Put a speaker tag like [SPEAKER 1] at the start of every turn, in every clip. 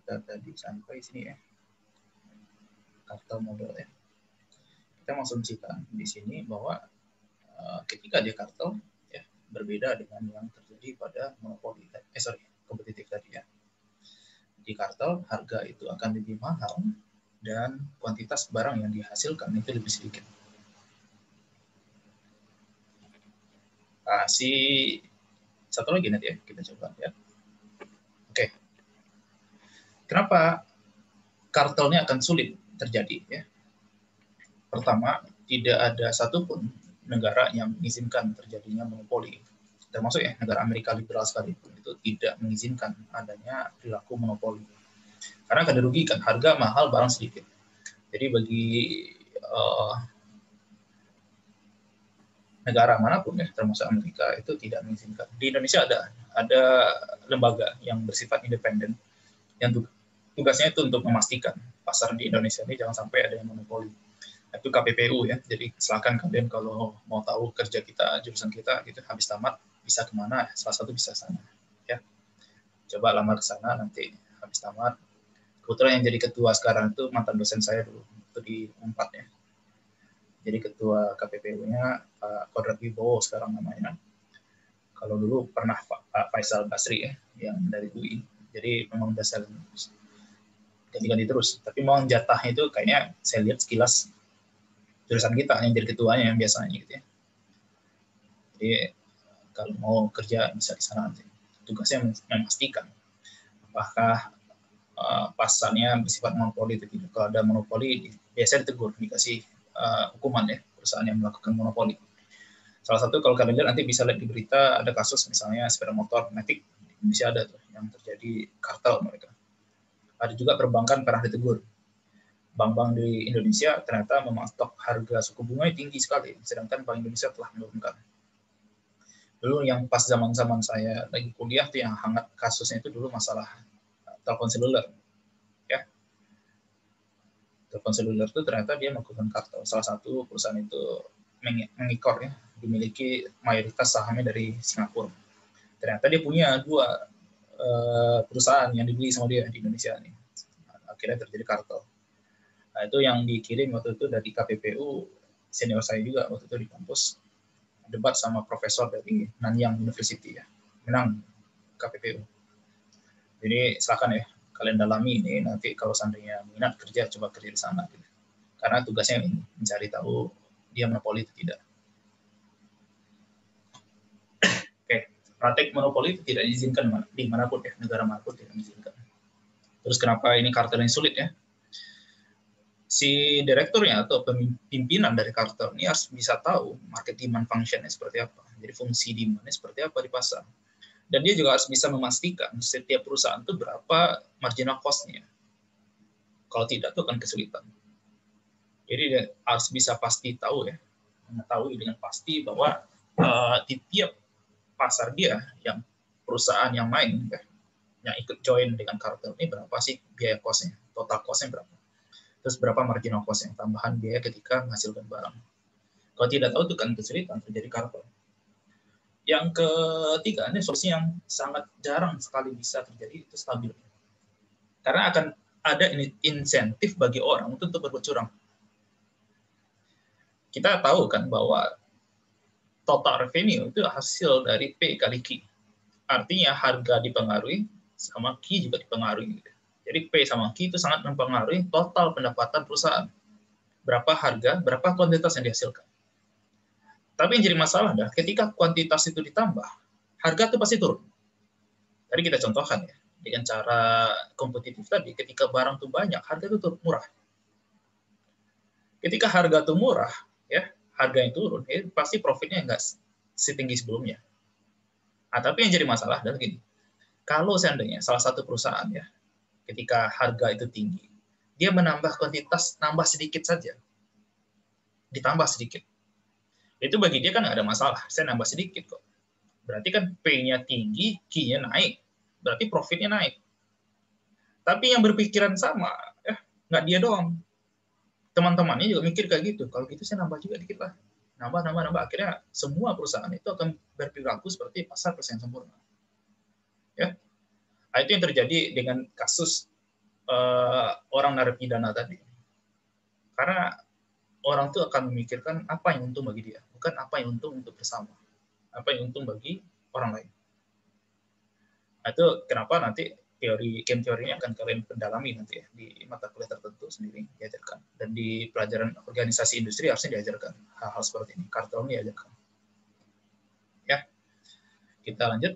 [SPEAKER 1] kita tadi sampai sini ya, kartel model ya. Kita mengasumsikan di sini bahwa ketika dia kartel ya, berbeda dengan yang terjadi pada monopoli, kompetitif tadi ya. Di kartel harga itu akan lebih mahal dan kuantitas barang yang dihasilkan itu lebih sedikit. Nah, satu lagi nanti ya kita coba lihat. Oke. Kenapa kartelnya akan sulit terjadi ya? Pertama, tidak ada satupun negara yang mengizinkan terjadinya monopoli. Termasuk ya negara Amerika liberal sekalipun itu tidak mengizinkan adanya perilaku monopoli. Karena akan dirugikan, harga mahal barang sedikit. Jadi bagi negara manapun ya, termasuk Amerika, itu tidak mengizinkan. Di Indonesia ada lembaga yang bersifat independen yang tugasnya itu untuk memastikan pasar di Indonesia ini jangan sampai ada yang monopoli. Itu KPPU ya. Jadi silakan kalian kalau mau tahu kerja kita, jurusan kita gitu habis tamat bisa kemana? Salah satu bisa sana ya. Coba lamar ke sana nanti habis tamat. Kebetulan yang jadi ketua sekarang itu mantan dosen saya dulu itu di Unpad ya. Jadi ketua KPPU-nya Pak Kodrat Wibowo sekarang namanya. Kalau dulu pernah Pak Faisal Basri ya, yang dari UI. Jadi memang dasar ganti-ganti terus. Tapi memang jatahnya itu kayaknya saya lihat sekilas jurusan kita yang jadi ketuanya yang biasanya gitu ya. Jadi kalau mau kerja bisa di sana nanti. Tugasnya memastikan apakah pasarnya bersifat monopoli atau tidak. Kalau ada monopoli biasanya ditegur, dikasih hukuman ya perusahaan yang melakukan monopoli. Salah satu kalau kalian lihat nanti bisa lihat di berita ada kasus misalnya sepeda motor Matic di Indonesia ada tuh yang terjadi kartel mereka. Ada juga perbankan pernah ditegur. Bank-bank di Indonesia ternyata mematok harga suku bunga tinggi sekali, sedangkan Bank Indonesia telah menurunkan. Dulu yang pas zaman-zaman saya lagi kuliah tuh yang hangat kasusnya itu dulu masalah telepon seluler. Ya. Telepon seluler itu ternyata dia melakukan kartel. Salah satu perusahaan itu mengikor ya, dimiliki mayoritas sahamnya dari Singapura. Ternyata dia punya 2 perusahaan yang dibeli sama dia di Indonesia nih. Akhirnya terjadi kartel. Nah, itu yang dikirim waktu itu dari KPPU, senior saya juga waktu itu di kampus, debat sama profesor dari Nanyang University ya, menang KPPU. Jadi silakan ya, kalian dalami ini, nanti kalau seandainya minat kerja, coba kerja di sana. Gitu. Karena tugasnya mencari tahu dia monopoli itu tidak. Oke, praktek monopoli itu tidak diizinkan di manapun ya, negara manapun tidak diizinkan. Terus kenapa ini kartel yang sulit ya? Si direkturnya atau pimpinan dari kartel ini harus bisa tahu market demand function-nya seperti apa. Jadi fungsi demand-nya seperti apa di pasar. Dan dia juga harus bisa memastikan setiap perusahaan itu berapa marginal cost-nya. Kalau tidak, itu akan kesulitan. Jadi dia harus bisa pasti tahu ya, mengetahui dengan pasti bahwa di tiap pasar dia, yang perusahaan yang main, ya, yang ikut join dengan kartel ini berapa sih biaya cost-nya, total cost-nya berapa. Terus berapa marginal cost yang tambahan biaya ketika menghasilkan barang. Kalau tidak tahu itu kan kesulitan terjadi kartel. Yang ketiga, ini solusi yang sangat jarang sekali bisa terjadi, itu stabil. Karena akan ada insentif bagi orang untuk berbuat curang. Kita tahu kan bahwa total revenue itu hasil dari P kali Q. Artinya harga dipengaruhi sama Q juga dipengaruhi. Jadi P sama Q itu sangat mempengaruhi total pendapatan perusahaan. Berapa harga, berapa kuantitas yang dihasilkan. Tapi yang jadi masalah adalah ketika kuantitas itu ditambah, harga itu pasti turun. Tadi kita contohkan ya, dengan cara kompetitif tadi, ketika barang itu banyak, harga itu murah. Ketika harga itu murah, ya harga yang turun, ya, pasti profitnya nggak setinggi sebelumnya. Nah, tapi yang jadi masalah adalah gini, kalau seandainya salah satu perusahaan ya, ketika harga itu tinggi, dia menambah kuantitas, nambah sedikit saja, ditambah sedikit. Itu bagi dia kan nggak ada masalah, saya nambah sedikit kok. Berarti kan P-nya tinggi, Q-nya naik, berarti profitnya naik. Tapi yang berpikiran sama, nggak dia doang. Teman-temannya juga mikir kayak gitu, kalau gitu saya nambah juga dikit lah. Nambah. Akhirnya semua perusahaan itu akan berperilaku seperti pasar persaingan sempurna. Ya. Nah, itu yang terjadi dengan kasus orang narapidana tadi. Karena orang tuh akan memikirkan apa yang untung bagi dia, bukan apa yang untung untuk bersama, apa yang untung bagi orang lain. Nah, itu kenapa nanti game teori ini akan kalian pendalami nanti ya, di mata kuliah tertentu sendiri diajarkan. Dan di pelajaran organisasi industri harusnya diajarkan hal-hal seperti ini, kartel ini diajarkan. Ya, kita lanjut.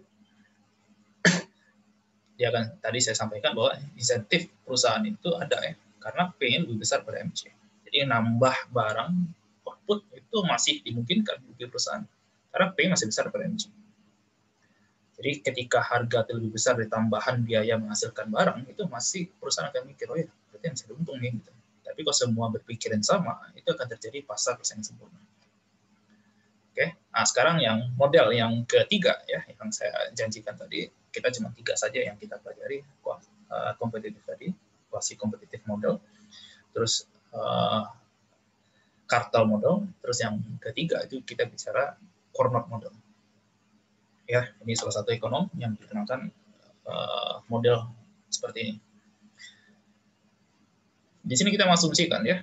[SPEAKER 1] Dia akan, tadi saya sampaikan bahwa insentif perusahaan itu ada ya, karena P lebih besar pada MC. Jadi nambah barang output itu masih dimungkinkan bagi perusahaan, karena P masih besar pada MC. Jadi ketika harga lebih besar ditambahan biaya menghasilkan barang, itu masih perusahaan akan mikir, oh ya, berarti yang saya untung nih. Gitu. Tapi kalau semua berpikiran sama, itu akan terjadi pasar persaingan sempurna. Oke, nah sekarang yang model yang ketiga ya, yang saya janjikan tadi, kita cuma 3 saja yang kita pelajari, kompetitif tadi, quasi kompetitif model, terus kartel model, terus yang ketiga itu kita bicara Cournot model. Ya, ini salah satu ekonom yang dikenalkan model seperti ini. Di sini kita mengasumsikan ya,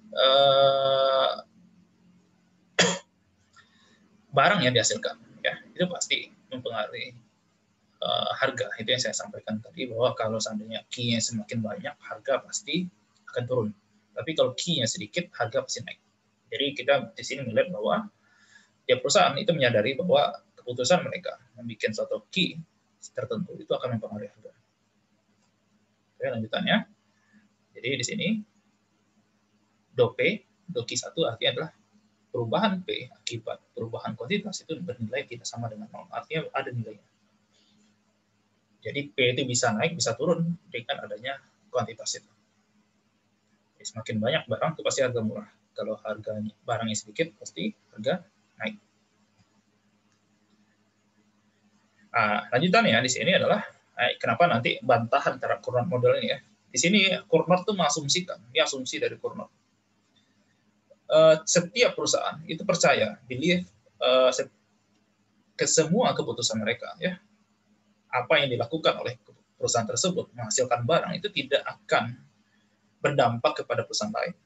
[SPEAKER 1] barang yang dihasilkan ya itu pasti mempengaruhi harga. Itu yang saya sampaikan tadi, bahwa kalau seandainya key-nya semakin banyak, harga pasti akan turun. Tapi kalau key-nya sedikit, harga pasti naik. Jadi kita di sini melihat bahwa tiap perusahaan itu menyadari bahwa keputusan mereka membuat suatu key tertentu itu akan mempengaruhi harga. Oke, lanjutannya. Jadi di sini do key 1 artinya adalah perubahan P akibat perubahan kuantitas itu bernilai tidak sama dengan 0. Artinya ada nilainya. Jadi P itu bisa naik, bisa turun dengan adanya kuantitas itu. Jadi semakin banyak barang itu pasti harga murah. Kalau harganya barangnya sedikit, pasti harga naik. Nah, lanjutannya di sini adalah kenapa nanti bantahan terhadap Cournot model ini ya. Di sini Cournot itu mengasumsikan, ini asumsi dari Cournot. Setiap perusahaan itu percaya, believe ke semua keputusan mereka ya. Apa yang dilakukan oleh perusahaan tersebut menghasilkan barang itu tidak akan berdampak kepada perusahaan lain.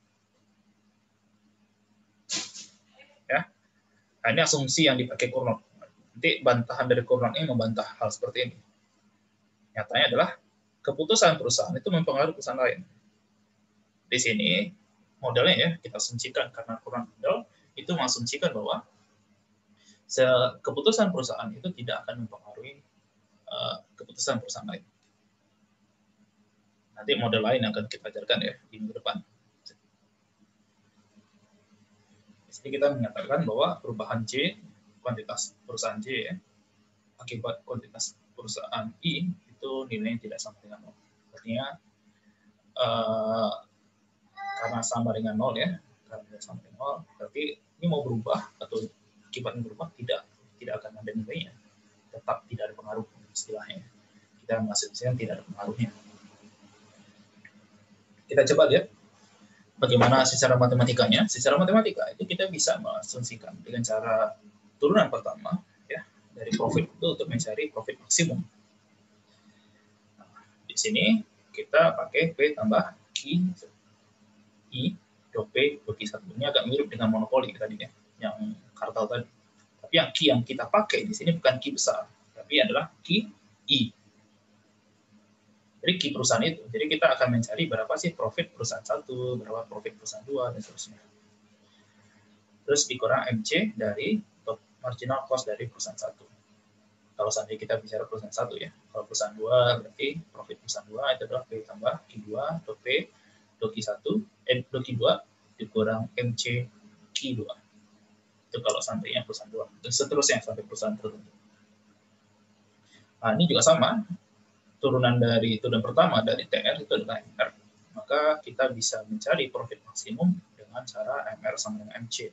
[SPEAKER 1] Ya. Nah, ini asumsi yang dipakai Cournot. Nanti bantahan dari Cournot ini membantah hal seperti ini. Nyatanya adalah keputusan perusahaan itu mempengaruhi perusahaan lain. Di sini modelnya ya kita asumsikan, karena Cournot model itu mengasumsikan bahwa keputusan perusahaan itu tidak akan mempengaruhi keputusan perusahaan lain. Nanti model lain akan kita ajarkan ya di minggu depan. Jadi kita menyatakan bahwa perubahan C, kuantitas perusahaan C ya, akibat kuantitas perusahaan I itu nilainya tidak sama dengan 0. Artinya karena sama dengan 0 ya, karena tidak sama dengan 0, berarti ini mau berubah atau akibatnya berubah tidak akan ada nilainya, tetap tidak ada pengaruh istilahnya. Kita mengasumsikan tidak ada pengaruhnya. Kita coba lihat bagaimana secara matematikanya. Secara matematika itu kita bisa mengasumsikan dengan cara turunan pertama ya dari profit itu untuk mencari profit maksimum. Nah, di sini kita pakai P tambah Q I do P do Q 1. Ini agak mirip dengan monopoli tadi ya, yang kartel tadi. Tapi yang Q yang kita pakai di sini bukan Q besar, tapi adalah Q I. Jadi Q perusahaan itu. Jadi kita akan mencari berapa sih profit perusahaan 1, berapa profit perusahaan 2, dan seterusnya. Terus dikurang MC dari marginal cost dari perusahaan 1. Kalau seandainya kita bicara perusahaan 1 ya. Kalau perusahaan 2 berarti profit perusahaan 2 itu adalah P tambah Q2 do P do Q1 do Q2 dikurang MC Q2. Itu kalau seandainya perusahaan 2. Dan seterusnya sampai perusahaan tertentu. Nah, ini juga sama. Turunan dari turunan pertama dari TR itu adalah MR. Maka kita bisa mencari profit maksimum dengan cara MR sama dengan MC.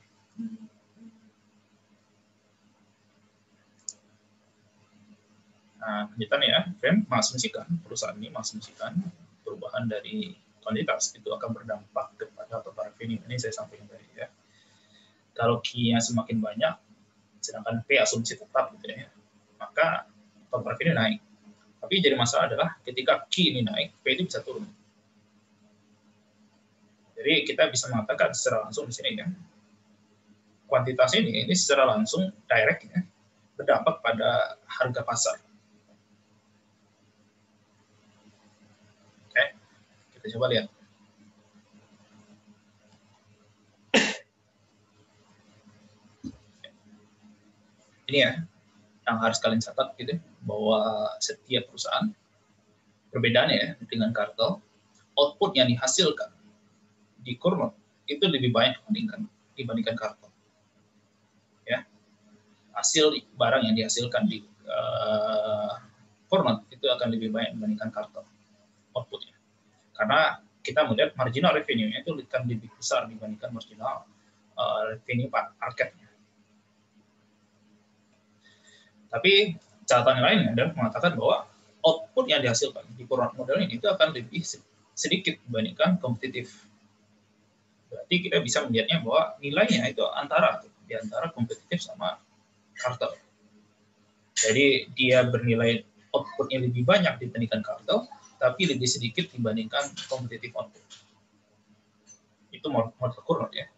[SPEAKER 1] Nah, lanjutannya ya, frame mengasumsikan, perusahaan ini mengasumsikan perubahan dari kuantitas itu akan berdampak kepada total revenue. Ini saya sampaikan tadi ya. Kalau Q-nya semakin banyak, sedangkan P asumsi tetap gitu ya, maka total revenue naik. Tapi jadi masalah adalah ketika Q ini naik, P itu bisa turun. Jadi kita bisa mengatakan secara langsung di sini ya, kuantitas ini secara langsung direct ya, berdampak pada harga pasar. Oke, kita coba lihat. Ini ya yang harus kalian catat gitu, bahwa setiap perusahaan perbedaannya ya dengan kartel, output yang dihasilkan di Cournot itu lebih banyak dibandingkan kartel. Ya, hasil barang yang dihasilkan di Cournot itu akan lebih banyak dibandingkan kartel outputnya. Karena kita melihat marginal revenue-nya itu akan lebih besar dibandingkan marginal revenue market-nya. Tapi catatan lain adalah mengatakan bahwa output yang dihasilkan di Cournot model ini itu akan lebih sedikit dibandingkan kompetitif. Berarti kita bisa melihatnya bahwa nilainya itu di antara kompetitif sama kartel. Jadi dia bernilai outputnya lebih banyak dibandingkan kartel, tapi lebih sedikit dibandingkan kompetitif output. Itu model Cournot ya.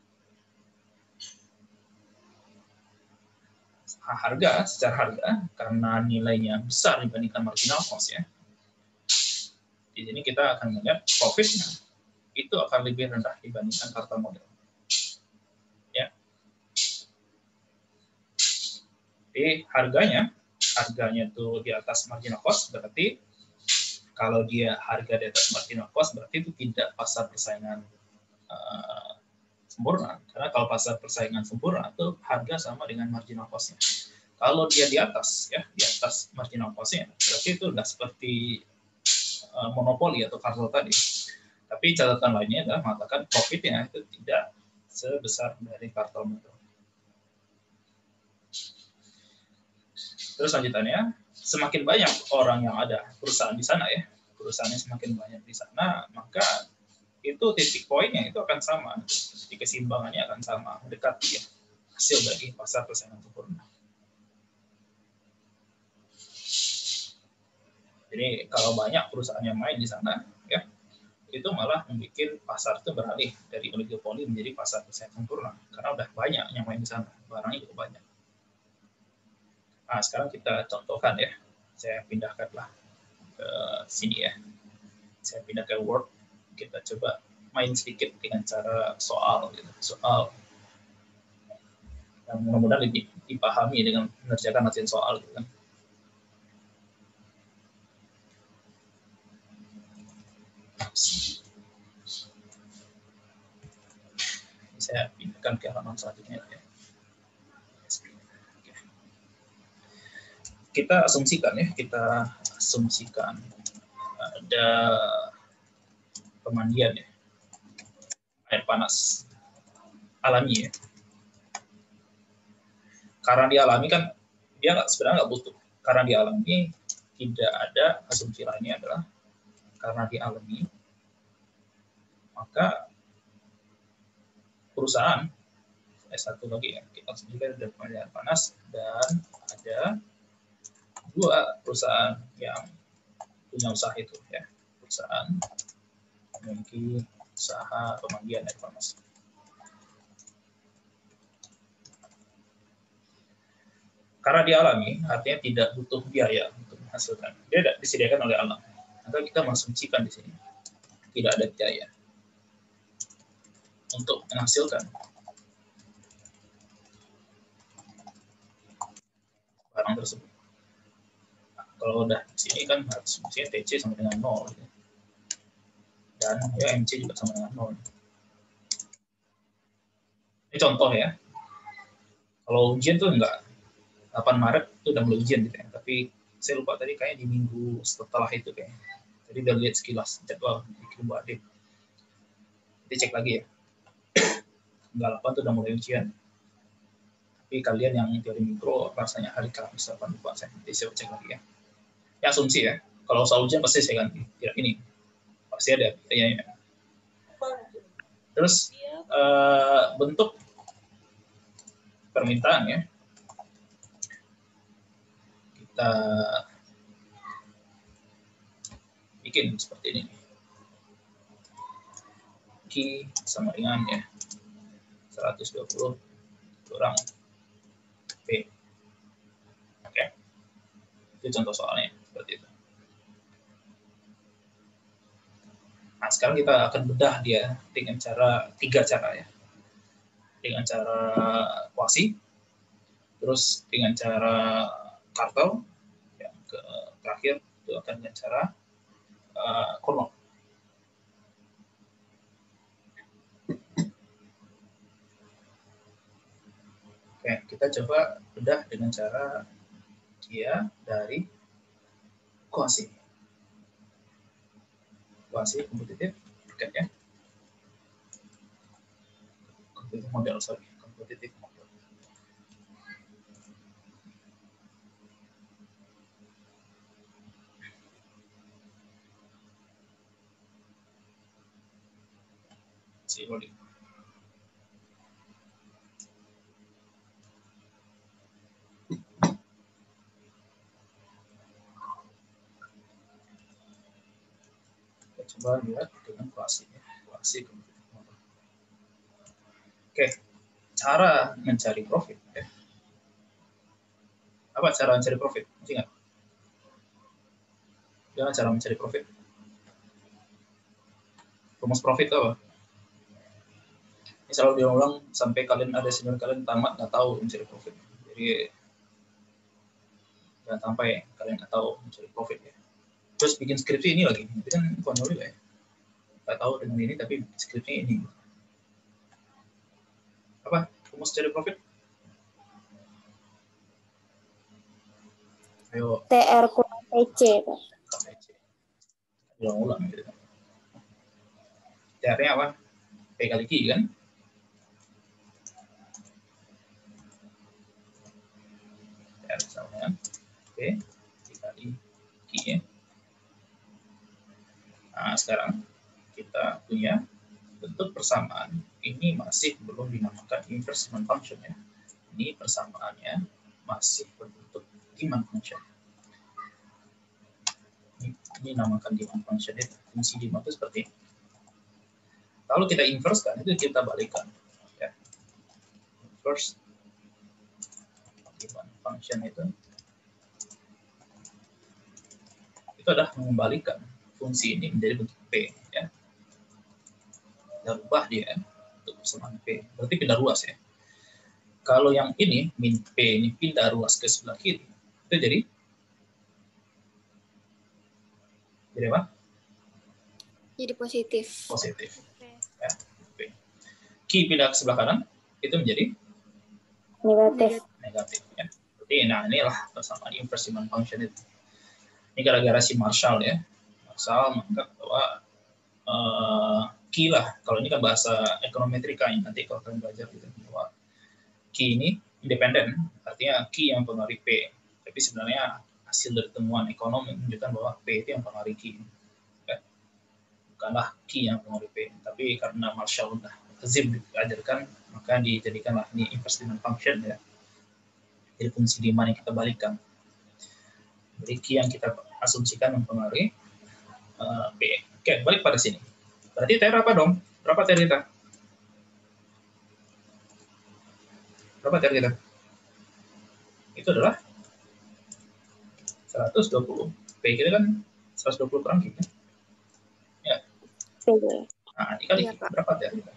[SPEAKER 1] Secara harga, karena nilainya besar dibandingkan marginal cost ya, di sini kita akan melihat profitnya itu akan lebih rendah dibandingkan kartel model. Ya. Jadi harganya itu di atas marginal cost, berarti kalau dia harga di atas marginal cost berarti itu tidak pasar persaingan sempurna. Karena kalau pasar persaingan sempurna itu harga sama dengan marginal cost-nya. Kalau dia di atas marginal cost-nya, berarti itu sudah seperti monopoli atau kartel tadi. Tapi catatan lainnya adalah mengatakan profitnya itu tidak sebesar dari kartel model. Terus lanjutannya, semakin banyak orang yang ada perusahaan di sana ya, perusahaannya semakin banyak di sana, maka itu titik poinnya itu akan sama, titik keseimbangannya akan sama, mendekati ya, hasil dari pasar persaingan sempurna. Jadi kalau banyak perusahaan yang main di sana, ya, itu malah membuat pasar itu beralih dari oligopoli menjadi pasar persaingan sempurna, karena udah banyak yang main di sana, barangnya juga banyak. Nah, sekarang kita contohkan ya, saya pindahkanlah ke sini ya, saya pindah ke Word, kita coba main sedikit dengan cara soal yang mudah-mudahan lebih dipahami dengan mengerjakan mesin soal gitu kan. Saya pindahkan ke halaman selanjutnya ya. Kita asumsikan ada pemandian ya, air panas alami ya. Karena dialami kan dia sebenarnya nggak butuh. Karena dialami tidak ada asumsi lainnya adalah karena dialami maka perusahaan satu lagi ya, kita asumsikan ada pemandian air panas dan ada dua perusahaan yang punya usaha itu ya, perusahaan memiliki usaha pemandian air panas. Karena dialami artinya tidak butuh biaya untuk menghasilkan, dia tidak disediakan oleh alam. Maka kita mengasumsikan di sini tidak ada biaya untuk menghasilkan barang tersebut. Kalau udah di sini kan asumsinya TC sama dengan 0 gitu. Dan ya MC juga sama dengan 0. Ini contoh ya. Kalau ujian tuh enggak, 8 Maret itu udah mulai ujian gitu ya. Tapi saya lupa tadi kayaknya di minggu setelah itu kayaknya. Jadi udah lihat sekilas jadwal bikin Mbak Adit. Nanti cek lagi ya. Tanggal 8 tuh udah mulai ujian. Tapi kalian yang teori mikro rasanya hari Kamis 8 lupa saya. Nanti saya cek lagi ya. Ya asumsi ya. Kalau soal ujian pasti saya ganti. Tidak ini. Pasti ada biayanya. Terus bentuk permintaan ya. Kita bikin seperti ini. Q sama dengan ya 120 kurang P. Oke. Itu contoh soalnya seperti itu. Nah, sekarang kita akan bedah dia dengan tiga cara ya. Dengan cara kuasi, terus dengan cara kartel, yang terakhir itu akan dengan cara Cournot. Oke, kita coba bedah dengan cara dia dari kuasi. Kuasi kompetitif, oke ya. Kompetitif model, kompetitif model. Loading. Kita coba lihat dengan kuasinya. Kuasi kompetitif model. Oke, cara mencari profit. Ya. Apa cara mencari profit? Masih nggak? Gimana cara mencari profit? Rumus profit itu apa? Ini selalu diulang sampai kalian ada senior kalian tamat nggak tahu mencari profit. Jadi jangan sampai kalian nggak tahu mencari profit ya. Terus bikin skripsi ini lagi, itu kan konyol juga ya. Nggak tahu dengan ini tapi skripsi ini. Apa? Rumus cari profit? Ayo.
[SPEAKER 2] TR kurang PC.
[SPEAKER 1] Ulang gitu. TR-nya apa? P kali Q kan? TR sama dengan P dikali Q ya. Nah, sekarang kita punya bentuk persamaan. Ini masih belum dinamakan inverse function ya. Ini persamaannya masih berbentuk demand function. Ini namakan demand function itu. Fungsi demand itu seperti ini. Kalau kita inverse kan, itu kita balikkan. Ya. Inverse demand function itu adalah mengembalikan fungsi ini menjadi bentuk P. Ya. Kita ubah dia untuk persamaan P. Berarti pindah ruas ya. Kalau yang ini, min P ini pindah ruas ke sebelah kiri, itu jadi apa?
[SPEAKER 2] Jadi positif.
[SPEAKER 1] Positif. Ya, P. Q pindah ke sebelah kanan, itu menjadi
[SPEAKER 2] Negatif.
[SPEAKER 1] Negatif. Ya. Berarti, nah inilah persamaan inverse demand function itu. Ini gara-gara si Marshall ya. Marshall menganggap bahwa Q lah, kalau ini kan bahasa ekonometrika yang nanti kalau kalian belajar gitu, bahwa Q ini independen, artinya Q yang mempengaruhi P. Tapi sebenarnya hasil dari temuan ekonomi menunjukkan bahwa P itu yang mempengaruhi Q. Ya. Bukanlah Q yang mempengaruhi P. Tapi karena Marshall udah lazim diajarkan, maka dijadikanlah ini inverse demand function ya. Jadi fungsi demand yang kita balikkan. Jadi Q yang kita asumsikan mempengaruhi P. Oke, balik pada sini. Berarti TR apa dong? Berapa TR kita? Berapa TR kita? Itu adalah 120. P kita kan 120 kurang Q. Ya. Nah, dikali
[SPEAKER 2] ya,
[SPEAKER 1] berapa TR kita?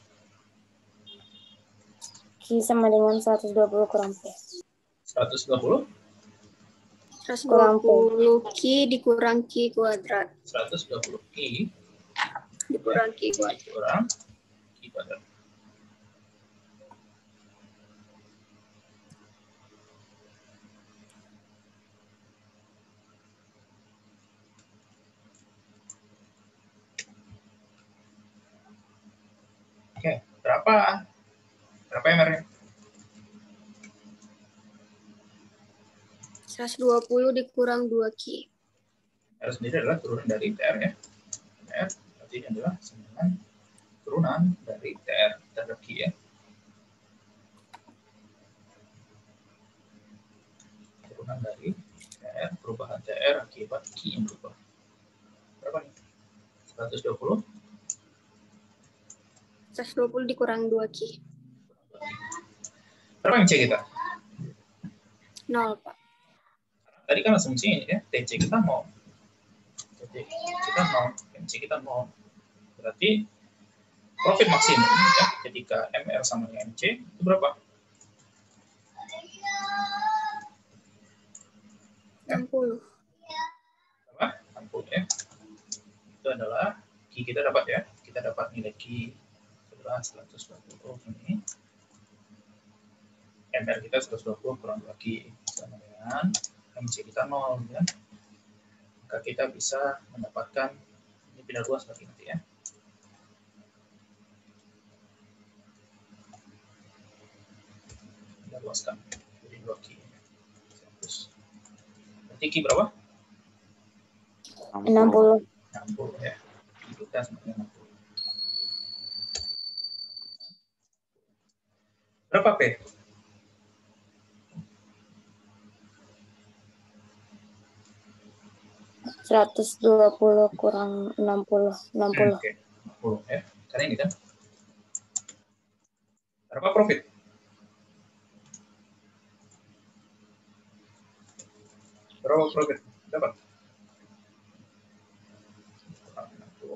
[SPEAKER 2] Q sama dengan 120 kurang P.
[SPEAKER 1] 120?
[SPEAKER 2] 120 Q dikurang Q kuadrat.
[SPEAKER 1] 120 Q
[SPEAKER 2] dikurang Q kuadrat.
[SPEAKER 1] Dikurang Q kuadrat. Oke, berapa MR-nya?
[SPEAKER 2] 120 dikurang 2 Q.
[SPEAKER 1] R sendiri adalah turunan dari TR ya. TR berarti ini adalah turunan dari TR terhadap Q ya. Turunan dari TR, perubahan TR akibat Q yang berubah. Berapa nih? 120
[SPEAKER 2] 120 dikurang 2Q.
[SPEAKER 1] Berapa MC kita?
[SPEAKER 2] 0, Pak.
[SPEAKER 1] Tadi kan asumsi ya, TC kita mau. TC kita mau, MC kita mau. Berarti profit maksimum ya, ketika MR sama dengan MC itu berapa?
[SPEAKER 2] 60.
[SPEAKER 1] Berapa? 60 ya. Itu adalah Q kita dapat ya. Kita dapat nilai Q adalah 120 ini. MR kita 120 kurang 2Q sama dengan MC kita 0 ya. Maka kita bisa mendapatkan ini pindah luas lagi nanti ya. Pindah luaskan jadi 2Q. Berarti Q berapa?
[SPEAKER 2] 60.
[SPEAKER 1] 60 ya. Kita sebenarnya 60. Berapa P?
[SPEAKER 2] $120 kurang 60. 60.
[SPEAKER 1] Oke, 60 ya. Karena ini kan. Berapa profit? Berapa profit? Dapat. 60.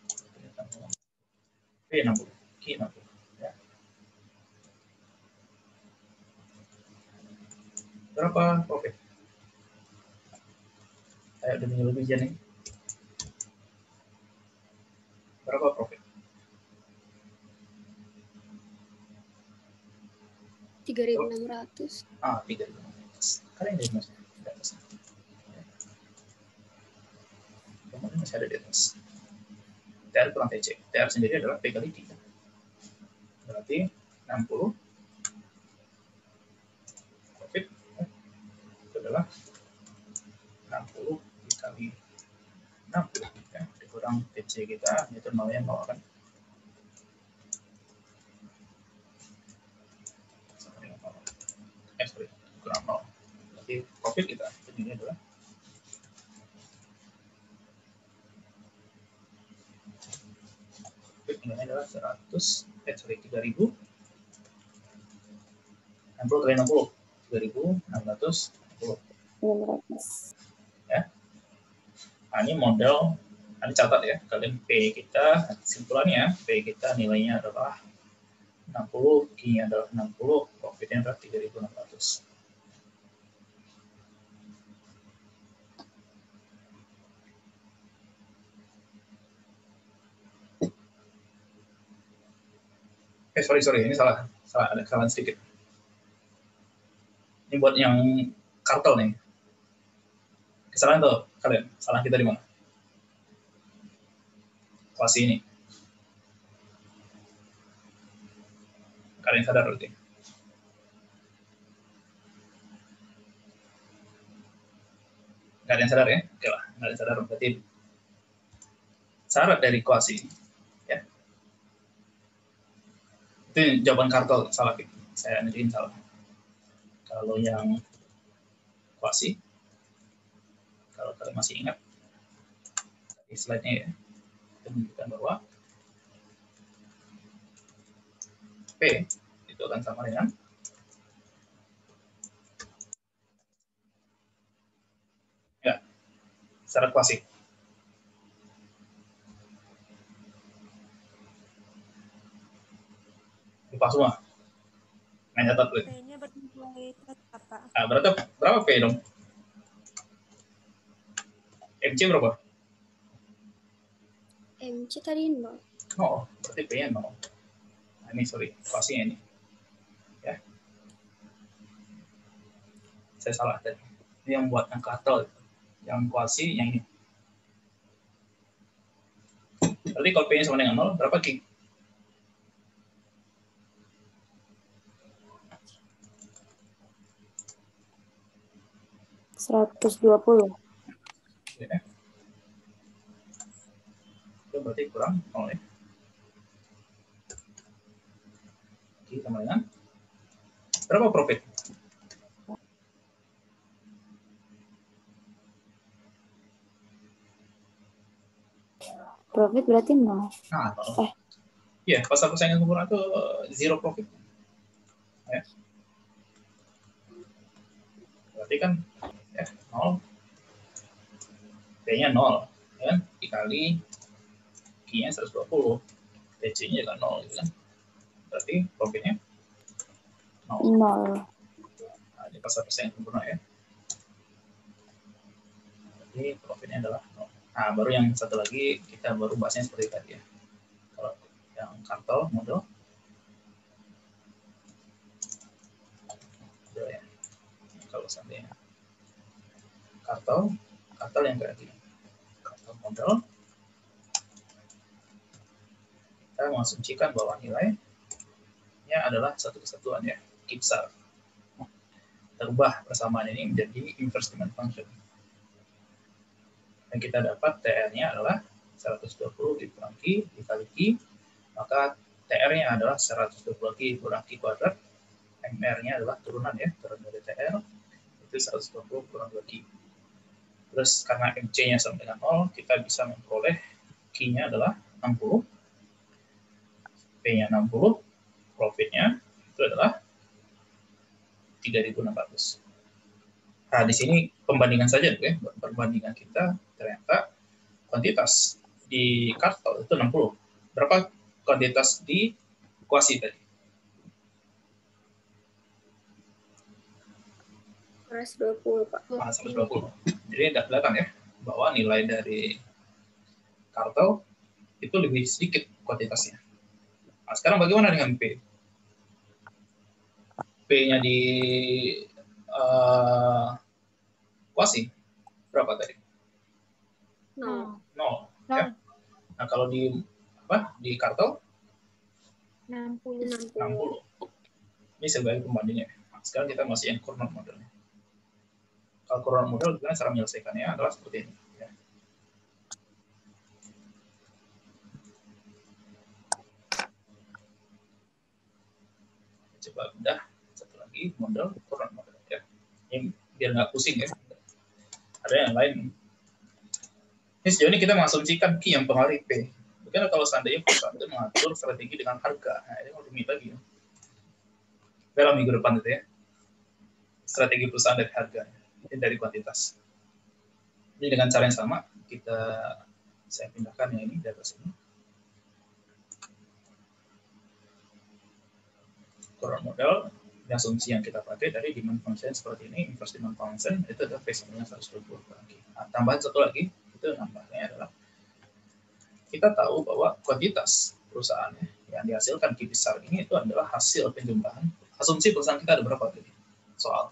[SPEAKER 1] P 60. Q 60. Ya. Berapa profit? Saya udah lebih nih. Berapa profit?
[SPEAKER 2] 3.600.
[SPEAKER 1] 3.600. Kalian di atas. Kemudian masih ada di atas. TR kurang TC. TR sendiri adalah P kali 3. Berarti 60 profit itu adalah 60 dikali 60 ya, dikurang TC kita itu nolnya 0 kan. Sorry, kurang 0. Berarti profit kita ini adalah nilainya adalah 3.000 60 kali 60 3.660 ya. Nah, ini model, ini catat ya, kalian P kita, kesimpulannya P kita nilainya adalah 60, Q-nya adalah 60, profitnya adalah 3.600. Sorry, ini salah, ada kesalahan sedikit. Ini buat yang kartel nih. Kesalahan tuh kalian, salah kita di mana? Kuasi ini. Kalian sadar berarti? Nggak ada yang sadar ya? Oke lah, nggak ada yang sadar berarti syarat dari kuasi ya. Itu jawaban kartel salah, saya ngerjain salah. Kalau yang kuasi, kalau kalian masih ingat di slide-nya ya, itu menunjukkan bahwa P itu akan sama dengan ya, syarat kuasi. Lupa semua. Main catat dulu.
[SPEAKER 3] P-nya bernilai tetap, Pak.
[SPEAKER 1] Nah, berapa P dong? MC berapa?
[SPEAKER 2] MC tadi 0.
[SPEAKER 1] Oh, berarti P-nya 0. Nah, ini sorry, kuasinya ini. Ya. Saya salah tadi. Ini yang buat yang kartel. Yang kuasi yang ini. Berarti kalau P-nya sama dengan 0, berapa Q?
[SPEAKER 2] $120.
[SPEAKER 1] Ya. Itu berarti kurang 0 ya. Q sama dengan berapa profit?
[SPEAKER 2] Profit berarti 0.
[SPEAKER 1] Nah, Ya, pasar persaingan sempurna itu zero profit. Ya. Berarti kan ya, 0, P-nya 0, ya kan? Dikali Q-nya 120, TC-nya juga 0, gitu kan? Berarti profitnya 0.
[SPEAKER 2] 0.
[SPEAKER 1] Nah, ini pasar persaingan sempurna ya. Jadi profitnya adalah 0. Nah, baru yang satu lagi kita baru bahasnya seperti tadi ya. Kalau yang kartel model ya. Kalau seandainya kartel yang kayak gini, kartel model, kita mengasumsikan bahwa nilainya adalah satu kesatuan ya, Q besar. Terubah persamaan ini menjadi inverse demand function. Dan kita dapat TR-nya adalah 120 dikurang Q dikali Q, maka TR-nya adalah 120 Q kurang Q kuadrat, MR-nya adalah turunan ya, turun dari TR, itu 120 kurang 2Q. Terus karena MC-nya sama dengan 0, kita bisa memperoleh Q-nya adalah 60, P-nya 60, profit-nya itu adalah 3.600. Nah, di sini pembandingan saja ya, perbandingan kita ternyata kuantitas di kartel itu 60. Berapa kuantitas di kuasi tadi?
[SPEAKER 2] 120, Pak.
[SPEAKER 1] 120. Jadi tidak kelihatan ya bahwa nilai dari kartel itu lebih sedikit kuantitasnya. Nah, sekarang bagaimana dengan P? P-nya di kuasi berapa tadi?
[SPEAKER 2] 0.
[SPEAKER 1] 0. Ya. Nah, kalau di kartel
[SPEAKER 3] 60.
[SPEAKER 1] 60. Ini sebagai pembandingnya. Nah, sekarang kita masih yang Cournot modelnya. Kalau Cournot model, cara menyelesaikannya adalah seperti ini. Ya. Coba udah satu lagi model Cournot model ya. Ini biar nggak pusing ya. Ada yang lain. Ini sejauh ini kita mengasumsikan Q yang pengaruhi P. Karena kalau seandainya perusahaan itu mengatur strategi dengan harga, nah ini mau rumit lagi. Dalam minggu depan itu ya. Strategi perusahaan dari harga, ini dari kuantitas. Ini dengan cara yang sama, saya pindahkan yang ini dari sini. Cournot model, asumsi yang kita pakai dari demand function seperti ini, inverse demand function, itu adalah P sama dengan 120 lagi. Nah, tambahan satu lagi, itu nambahnya adalah kita tahu bahwa kuantitas perusahaan yang dihasilkan Q besar ini itu adalah hasil penjumlahan. Asumsi perusahaan kita ada berapa tadi? Soal.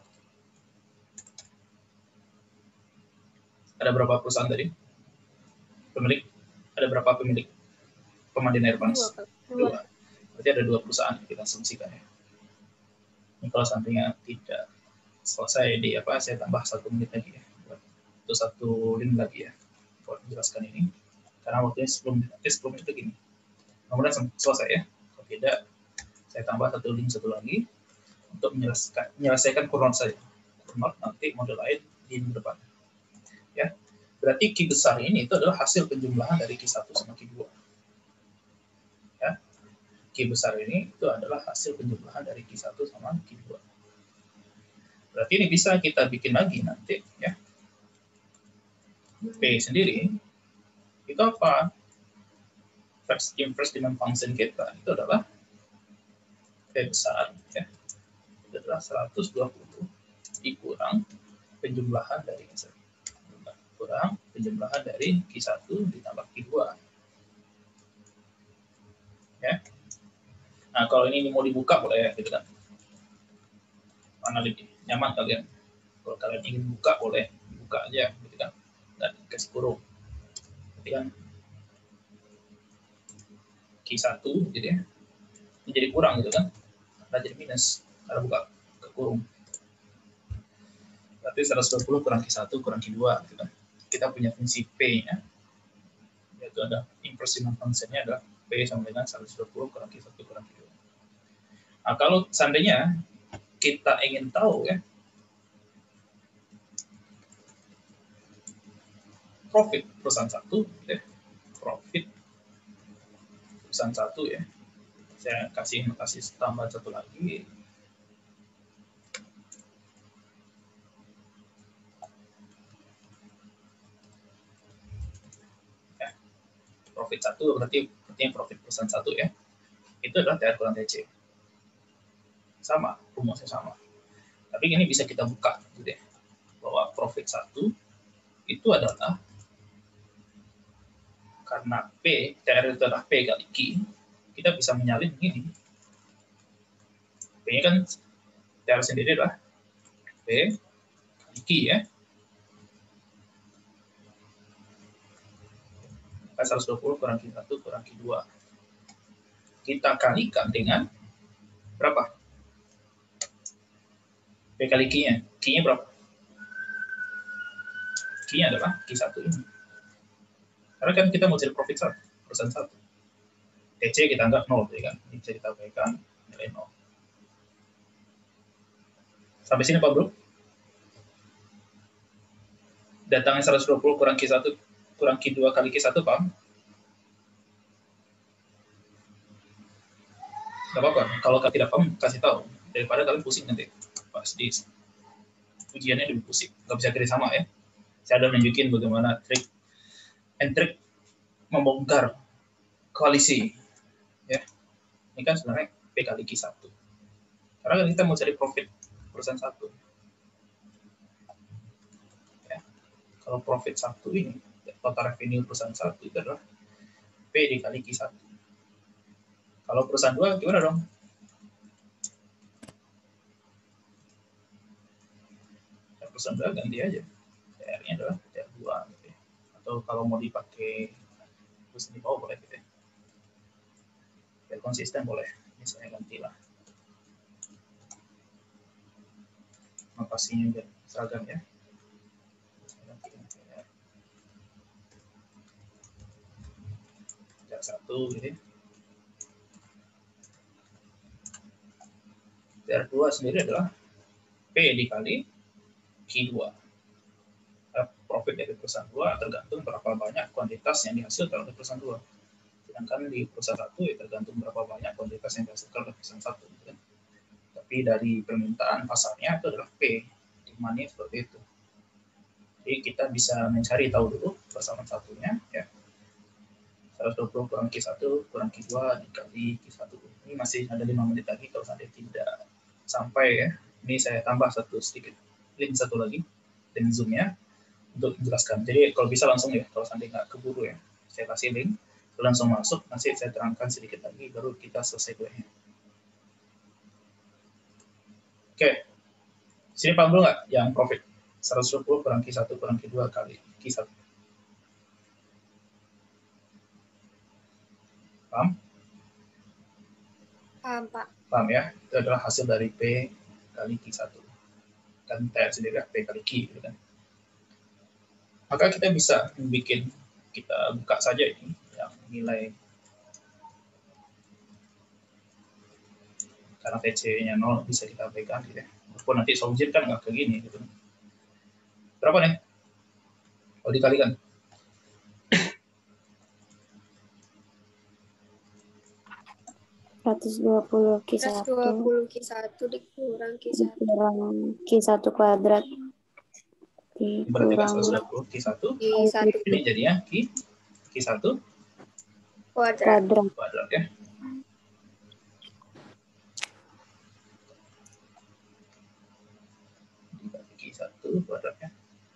[SPEAKER 1] Ada berapa perusahaan tadi? Pemilik? Ada berapa pemilik pemandian air panas? 2. Berarti ada 2 perusahaan yang kita asumsikan ya. Ini kalau seandainya tidak selesai saya tambah 1 menit lagi ya. Itu 1 link lagi ya. Buat menjelaskan ini. Karena waktunya 10 menit begini. Kemudian selesai ya. Kalau tidak, saya tambah 1 link satu lagi untuk menyelesaikan Cournot saja. Cournot nanti model lain di minggu depan. Ya. Berarti Q besar ini itu adalah hasil penjumlahan dari Q1 sama Q2. Ya. Q besar ini itu adalah hasil penjumlahan dari Q1 sama Q2. Berarti ini bisa kita bikin lagi nanti ya. P sendiri itu apa? Inverse demand function kita itu adalah P besar ya. Itu adalah 120 dikurang penjumlahan dari Q1 ditambah Q2. Ya. Nah, kalau ini mau dibuka boleh gitu kan. Mana lebih nyaman kalian? Kalau kalian ingin buka boleh buka aja gitu kan. Dan kasih kurung. Berarti kan Q1 gitu ya. Ini jadi kurang gitu kan. Karena jadi minus. Karena buka ke kurung. Berarti 120 kurang Q1 kurang Q2 gitu kan. Kita punya fungsi P-nya. Yaitu ada inverse demand function-nya adalah P sama dengan 120 kurang Q1 kurang Q2. Nah, kalau seandainya kita ingin tahu ya profit perusahaan satu ya, profit perusahaan satu ya, Saya kasih tambah satu lagi. Ya, profit 1 berarti profit perusahaan 1 ya. Itu adalah TR kurang TC. Sama, rumusnya sama. Tapi ini bisa kita buka gitu ya. Bahwa profit 1 itu adalah karena P, TR itu adalah P kali Q, kita bisa menyalin begini. P-nya kan TR sendiri adalah P kali Q ya. 120 kurang Q1 kurang Q2. Kita kalikan dengan berapa? P kali Q-nya. Q-nya berapa? Q-nya adalah Q1 ini. Karena kan kita mau cari profit 1, perusahaan 1. TC kita anggap 0, ya kan? Ini bisa kita berikan nilai 0. Sampai sini Pak Bro? Datangnya 120 kurang Q1 kurang Q2 kali Q1, paham? Gak apa-apa, kalau kalian tidak paham, kasih tahu. Daripada kalian pusing nanti. Pas di ujiannya lebih pusing. Gak bisa kira sama ya. Saya ada nunjukin bagaimana trik membongkar koalisi. Ya. Ini kan sebenarnya P kali Q1. Karena kita mau cari profit perusahaan 1. Ya. Kalau profit 1 ini, total revenue perusahaan 1 itu adalah P dikali Q1. Kalau perusahaan 2 gimana dong? Ya, perusahaan 2 ganti aja. TR-nya adalah TR2 gitu ya. Atau kalau mau dipakai terus di bawah boleh gitu ya. Biar konsisten boleh. Misalnya gantilah. Notasinya biar seragam ya. TR1 gitu ya. TR2 sendiri adalah P dikali Q2. Profit dari perusahaan 2 tergantung berapa banyak kuantitas yang dihasilkan oleh perusahaan 2. Sedangkan di perusahaan 1 ya tergantung berapa banyak kuantitas yang dihasilkan oleh perusahaan 1. Gitu kan. Tapi dari permintaan pasarnya itu adalah P. Demandnya seperti itu. Jadi kita bisa mencari tahu dulu persamaan satunya. Ya. 120 kurang Q1 kurang Q2 dikali Q1. Ini masih ada 5 menit lagi kalau sampai tidak sampai ya. Ini saya tambah sedikit link satu lagi link Zoom-nya untuk menjelaskan. Jadi kalau bisa langsung ya, kalau sampai nggak keburu ya, saya kasih link, langsung masuk, nanti saya terangkan sedikit lagi, baru kita selesai kuliahnya. Oke, sini paham dulu nggak yang profit? 120 kurang Q1 kurang Q2 kali Q1. Paham?
[SPEAKER 2] Paham, Pak.
[SPEAKER 1] Paham ya? Itu adalah hasil dari P kali Q1. Kan TR sendiri P kali Q. Gitu kan? Maka kita bisa bikin, kita buka saja ini, yang nilai karena TC-nya 0 bisa kita berikan gitu ya. Walaupun nanti solusi kan nggak kayak gini gitu. Berapa nih? Kalau dikalikan.
[SPEAKER 2] 120 Q1 dikurang Q1
[SPEAKER 3] Kurang Q1 kuadrat.
[SPEAKER 1] Berarti kan
[SPEAKER 3] Dikurang
[SPEAKER 1] 120 Q1.
[SPEAKER 2] Q1
[SPEAKER 1] Ini jadinya Q1
[SPEAKER 2] kuadrat.
[SPEAKER 1] kuadrat ya. Dibagi Q1 kuadratnya.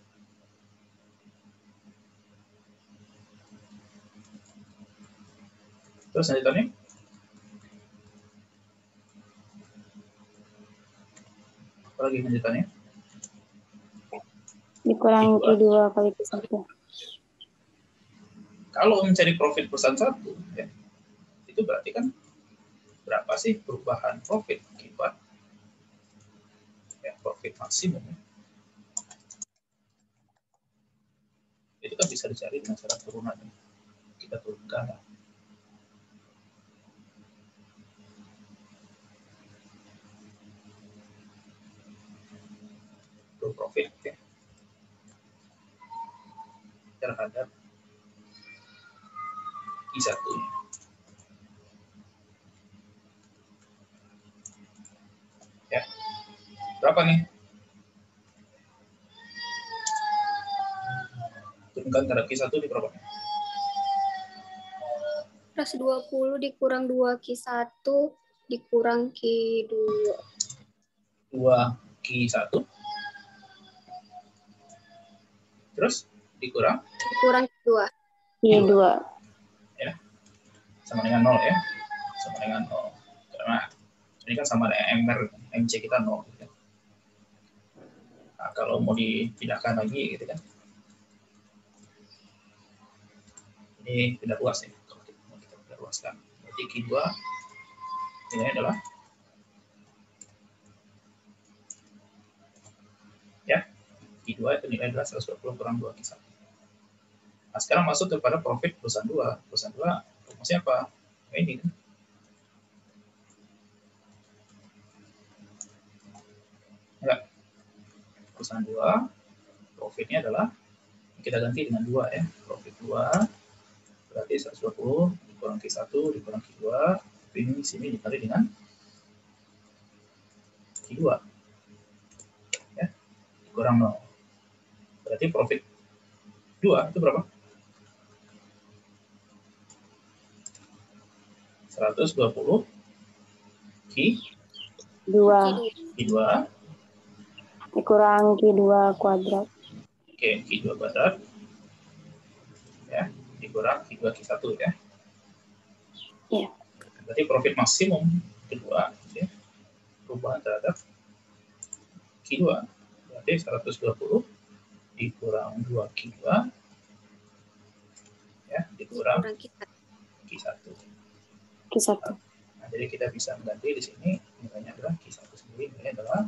[SPEAKER 1] Terus lanjutannya? Apa lagi lanjutannya?
[SPEAKER 3] Dikurangi Q2 kali Q1.
[SPEAKER 1] Kalau mencari profit perusahaan 1, ya, itu berarti kan berapa sih perubahan profit akibat ya, profit maksimum. Itu kan bisa dicari dengan cara turunan. Kita turunkan lah. Profit ya, terhadap Q1 nya. Berapa nih? Turunkan terhadap Q1 di berapa?
[SPEAKER 2] Plus 20 dikurang 2Q1 dikurang Q2.
[SPEAKER 1] 2Q1. Terus dikurang?
[SPEAKER 2] Dikurang Q2.
[SPEAKER 3] Q2.
[SPEAKER 1] Ya. Sama dengan 0 ya. Sama dengan 0. Karena ini kan sama dengan MC kita 0. Gitu. Nah, kalau mau dipindahkan lagi gitu kan. Ini tidak luas ya. Kalau kita mau kita luaskan. Jadi Q2 ini adalah ya, Q2 itu nilai adalah 120 kurang 2Q1. Nah, sekarang masuk kepada profit perusahaan 2. Perusahaan 2 rumusnya apa? Nah, ini kan. Enggak. Perusahaan 2 profitnya adalah kita ganti dengan 2 ya. Profit 2 berarti 120 dikurang Q1 dikurang Q2. Ini di sini dikali dengan Q2. Ya. Dikurang 0. Berarti profit 2 itu berapa? 120
[SPEAKER 3] Q2 dikurang Q2 kuadrat.
[SPEAKER 1] Oke, Q2 kuadrat. Ya, dikurang Q2 Q1 ya.
[SPEAKER 3] Iya.
[SPEAKER 1] Berarti profit maksimum kedua ya. Perubahan terhadap Q2. Berarti 120 dikurang 2Q2 ya, dikurang Q1. Nah, jadi kita bisa mengganti di sini nilainya adalah Q1 sendiri, nilainya adalah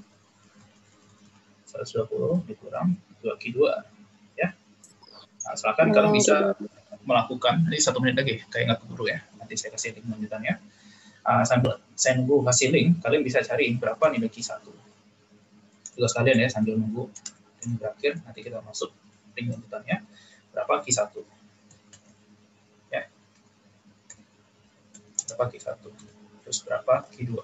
[SPEAKER 1] 120 dikurang 2Q2 ya. Nah, silakan kalian bisa melakukan ini 1 menit lagi, kayak nggak keburu ya. Nanti saya kasih link lanjutannya. Sambil saya nunggu hasil link, kalian bisa cari berapa nilai Q1. Tugas kalian ya sambil nunggu ini berakhir, nanti kita masuk link lanjutannya berapa Q1. Ya. Berapa Q1. Terus berapa Q2.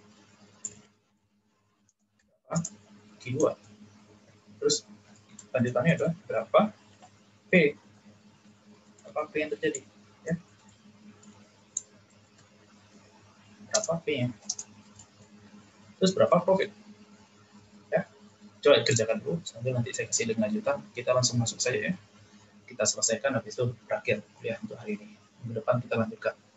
[SPEAKER 1] Berapa Q2. Terus lanjutannya adalah berapa P. Berapa P yang terjadi. Ya. Berapa P-nya. Terus berapa profit. Ya. Coba kerjakan dulu, sambil nanti saya kasih link lanjutan, kita langsung masuk saja ya. Kita selesaikan, habis itu berakhir kuliah untuk hari ini. Minggu depan kita lanjutkan.